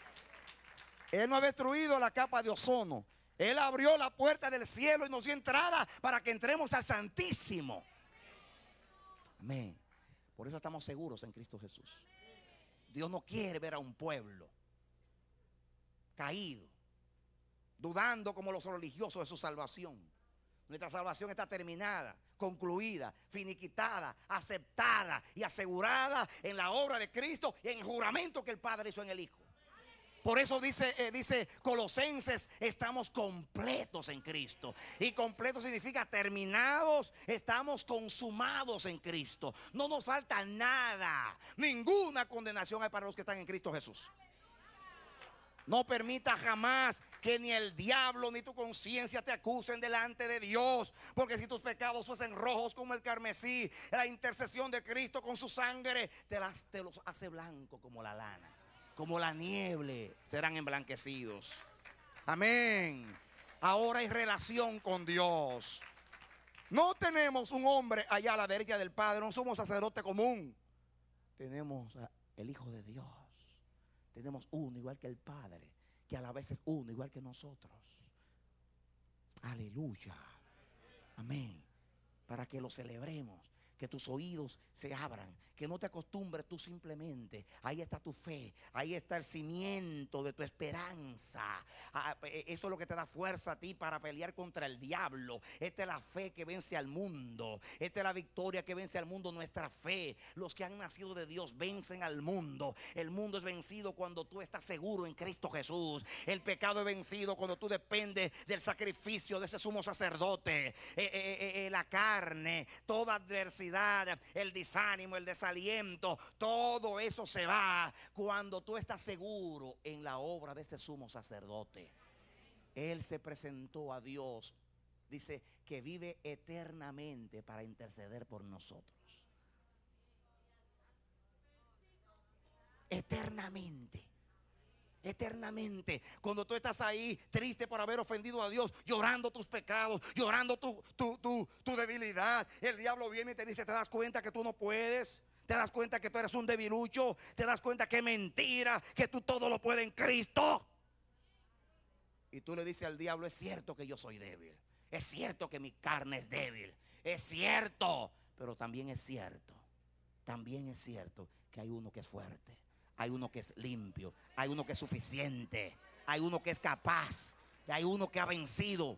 Él no ha destruido la capa de ozono. Él abrió la puerta del cielo y nos dio entrada para que entremos al Santísimo. Amén. Por eso estamos seguros en Cristo Jesús. Dios no quiere ver a un pueblo caído, dudando como los religiosos de su salvación. Nuestra salvación está terminada, concluida, finiquitada, aceptada y asegurada en la obra de Cristo y en el juramento que el Padre hizo en el Hijo. Por eso dice, eh, dice Colosenses, estamos completos en Cristo. Y completo significa terminados, estamos consumados en Cristo. No nos falta nada, ninguna condenación hay para los que están en Cristo Jesús. No permita jamás que ni el diablo ni tu conciencia te acusen delante de Dios. Porque si tus pecados fuesen rojos como el carmesí, la intercesión de Cristo con su sangre te, las, te los hace blanco como la lana. Como la nieve serán emblanquecidos. Amén. Ahora hay relación con Dios. No tenemos un hombre allá a la derecha del Padre. No somos sacerdote común. Tenemos el Hijo de Dios. Tenemos uno igual que el Padre, que a la vez es uno igual que nosotros. Aleluya. Amén. Para que lo celebremos. Que tus oídos se abran, que no te acostumbres tú simplemente. Ahí está tu fe, ahí está el cimiento de tu esperanza. Eso es lo que te da fuerza a ti para pelear contra el diablo. Esta es la fe que vence al mundo. Esta es la victoria que vence al mundo, nuestra fe. Los que han nacido de Dios vencen al mundo. El mundo es vencido cuando tú estás seguro en Cristo Jesús. El pecado es vencido cuando tú dependes del sacrificio de ese sumo sacerdote. eh, eh, eh, La carne, toda adversidad, el desánimo, el desaliento, todo eso se va cuando tú estás seguro en la obra de ese sumo sacerdote. Él se presentó a Dios, dice que vive eternamente para interceder por nosotros. Eternamente. Eternamente. Cuando tú estás ahí triste por haber ofendido a Dios, llorando tus pecados, llorando tu, tu, tu, tu debilidad, el diablo viene y te dice, ¿te das cuenta que tú no puedes? ¿Te das cuenta que tú eres un debilucho? ¿Te das cuenta que es mentira, que tú todo lo puedes en Cristo? Y tú le dices al diablo, es cierto que yo soy débil, es cierto que mi carne es débil, es cierto, pero también es cierto, también es cierto que hay uno que es fuerte. Hay uno que es limpio, hay uno que es suficiente, hay uno que es capaz, hay uno que ha vencido.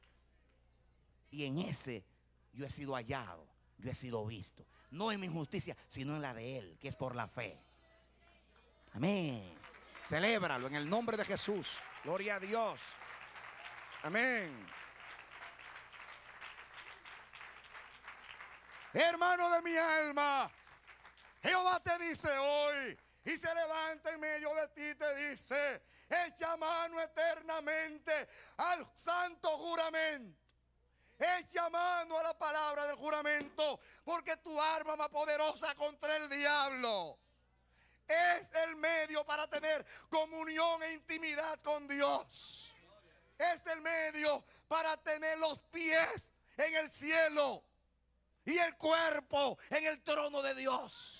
Y en ese yo he sido hallado, yo he sido visto. No en mi justicia, sino en la de Él, que es por la fe. Amén. Celébralo en el nombre de Jesús. Gloria a Dios. Amén. Hermano de mi alma, Jehová te dice hoy, y se levanta en medio de ti y te dice, echa mano eternamente al santo juramento. Echa mano a la palabra del juramento, porque tu arma más poderosa contra el diablo es el medio para tener comunión e intimidad con Dios. Es el medio para tener los pies en el cielo y el cuerpo en el trono de Dios.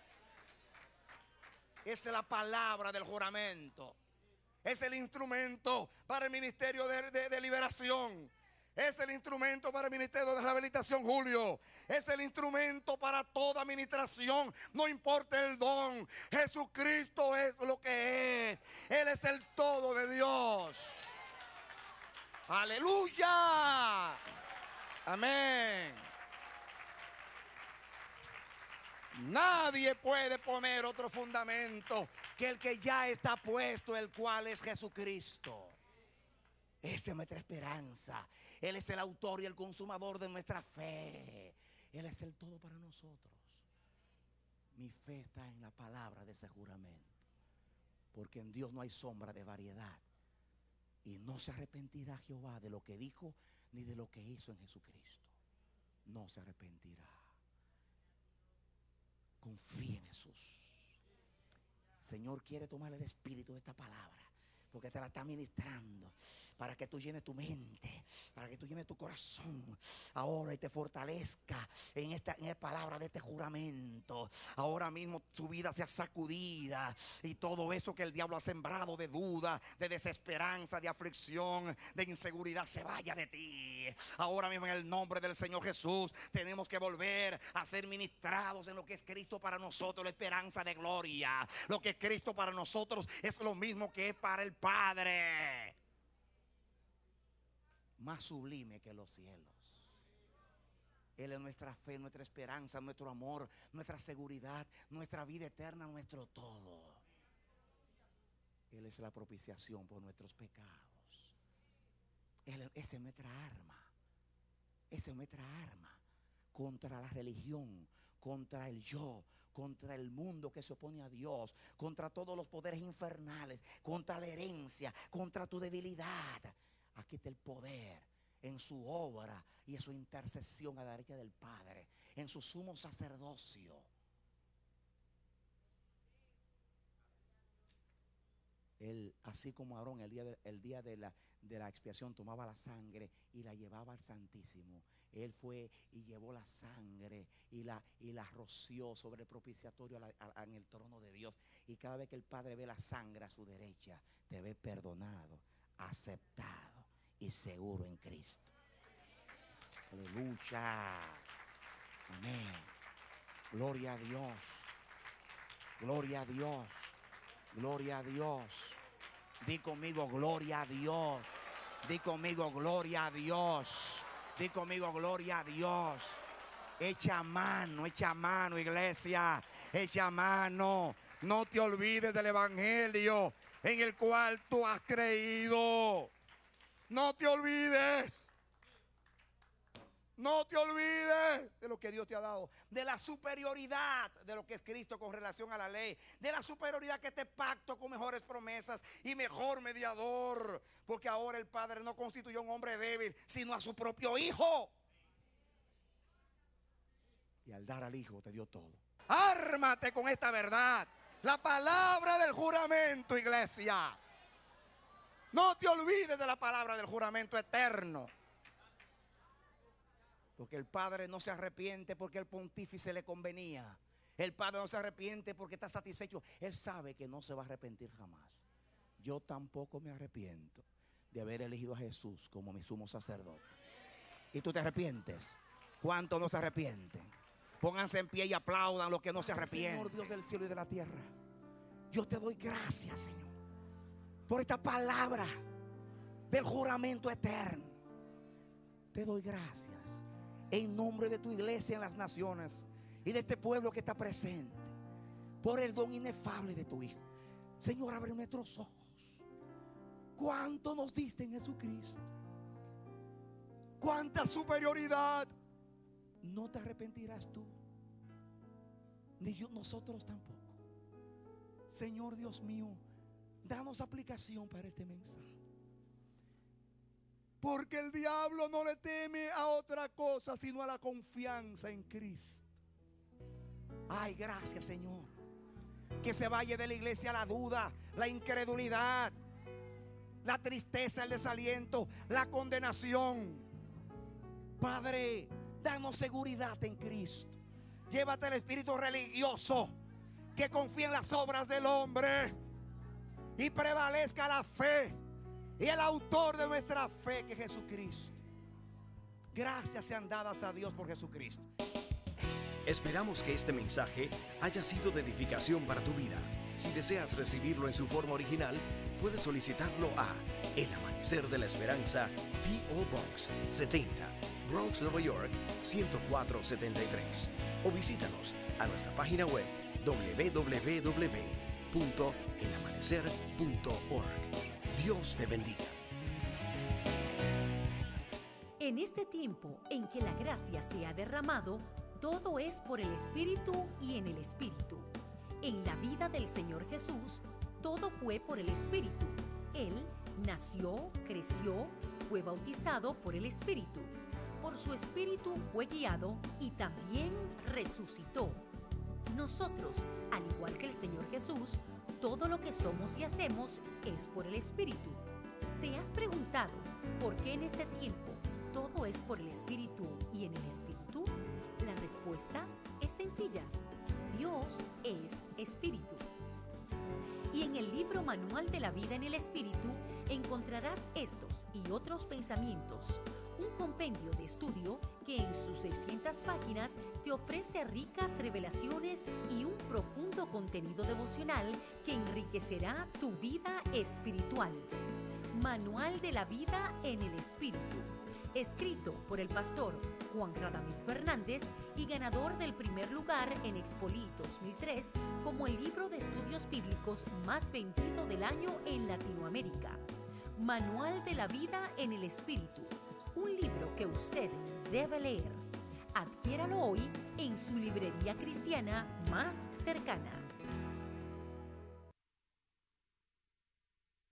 Esa es la palabra del juramento. Es el instrumento para el ministerio de, de, de liberación. Es el instrumento para el ministerio de rehabilitación, Julio. Es el instrumento para toda administración. No importa el don. Jesucristo es lo que es. Él es el todo de Dios. Aleluya. Amén. Nadie puede poner otro fundamento que el que ya está puesto, el cual es Jesucristo. Esa es nuestra esperanza. Él es el autor y el consumador de nuestra fe. Él es el todo para nosotros. Mi fe está en la palabra de ese juramento, porque en Dios no hay sombra de variedad. Y no se arrepentirá Jehová de lo que dijo ni de lo que hizo en Jesucristo. No se arrepentirá. Confía en Jesús. Señor quiere tomar el espíritu de esta palabra, porque te la está ministrando para que tú llenes tu mente, para que tú llenes tu corazón ahora y te fortalezca en esta, en esta palabra de este juramento. Ahora mismo tu vida sea sacudida y todo eso que el diablo ha sembrado de duda, de desesperanza, de aflicción, de inseguridad se vaya de ti. Ahora mismo en el nombre del Señor Jesús tenemos que volver a ser ministrados en lo que es Cristo para nosotros, la esperanza de gloria. Lo que es Cristo para nosotros es lo mismo que es para el Padre. Más sublime que los cielos. Él es nuestra fe, nuestra esperanza, nuestro amor, nuestra seguridad, nuestra vida eterna, nuestro todo. Él es la propiciación por nuestros pecados. Él, esa es nuestra arma. Esa es nuestra arma contra la religión, contra el yo, contra el mundo que se opone a Dios, contra todos los poderes infernales, contra la herencia, contra tu debilidad. Aquí está el poder en su obra y en su intercesión a la derecha del Padre, en su sumo sacerdocio. Él, así como Aarón el día, de, el día de, la, de la expiación tomaba la sangre y la llevaba al Santísimo, él fue y llevó la sangre y la, y la roció sobre el propiciatorio a la, a, en el trono de Dios. Y cada vez que el Padre ve la sangre a su derecha, te ve perdonado, aceptado y seguro en Cristo. Aleluya. Amén. Gloria a Dios. Gloria a Dios. Gloria a Dios. Di conmigo gloria a Dios. Di conmigo gloria a Dios. Di conmigo gloria a Dios. Echa mano, echa mano, iglesia. Echa mano. No te olvides del evangelio en el cual tú has creído. No te olvides. No te olvides de lo que Dios te ha dado, de la superioridad de lo que es Cristo con relación a la ley, de la superioridad que este pacto con mejores promesas y mejor mediador, porque ahora el Padre no constituyó un hombre débil, sino a su propio Hijo. Y al dar al Hijo te dio todo. Ármate con esta verdad, la palabra del juramento, iglesia. No te olvides de la palabra del juramento eterno. Porque el Padre no se arrepiente porque el pontífice le convenía. El Padre no se arrepiente porque está satisfecho. Él sabe que no se va a arrepentir jamás. Yo tampoco me arrepiento de haber elegido a Jesús como mi sumo sacerdote. ¿Y tú te arrepientes? ¿Cuántos no se arrepienten? Pónganse en pie y aplaudan los que no se arrepienten. Señor Dios del cielo y de la tierra, yo te doy gracias, Señor, por esta palabra del juramento eterno. Te doy gracias en nombre de tu iglesia en las naciones y de este pueblo que está presente, por el don inefable de tu Hijo. Señor, abre nuestros ojos. ¿Cuánto nos diste en Jesucristo? ¿Cuánta superioridad? No te arrepentirás tú, ni yo, nosotros tampoco. Señor Dios mío, danos aplicación para este mensaje. Porque el diablo no le teme a otra cosa sino a la confianza en Cristo. Ay, gracias, Señor. Que se vaya de la iglesia la duda, la incredulidad, la tristeza, el desaliento, la condenación. Padre, danos seguridad en Cristo. Llévate el espíritu religioso que confía en las obras del hombre y prevalezca la fe y el autor de nuestra fe, que es Jesucristo. Gracias sean dadas a Dios por Jesucristo. Esperamos que este mensaje haya sido de edificación para tu vida. Si deseas recibirlo en su forma original, puedes solicitarlo a El Amanecer de la Esperanza, P O Box setenta, Bronx, Nueva York ciento cuatro setenta y tres. O visítanos a nuestra página web doble u doble u doble u punto el amanecer punto org. Dios te bendiga. En este tiempo en que la gracia se ha derramado, todo es por el Espíritu y en el Espíritu. En la vida del Señor Jesús, todo fue por el Espíritu. Él Nació, creció, fue bautizado por el Espíritu. Por su Espíritu fue guiado y también resucitó. Nosotros, al igual que el Señor Jesús, todo lo que somos y hacemos es por el Espíritu. ¿Te has preguntado por qué en este tiempo todo es por el Espíritu y en el Espíritu? La respuesta es sencilla. Dios es Espíritu. Y en el libro Manual de la Vida en el Espíritu encontrarás estos y otros pensamientos, un compendio de estudio que en sus seiscientas páginas te ofrece ricas revelaciones y un profundo contenido devocional que enriquecerá tu vida espiritual. Manual de la Vida en el Espíritu, escrito por el pastor Juan Radames Fernández y ganador del primer lugar en Expolí dos mil tres como el libro de estudios bíblicos más vendido del año en Latinoamérica. Manual de la Vida en el Espíritu, un libro que usted debe leer. Adquiéralo hoy en su librería cristiana más cercana.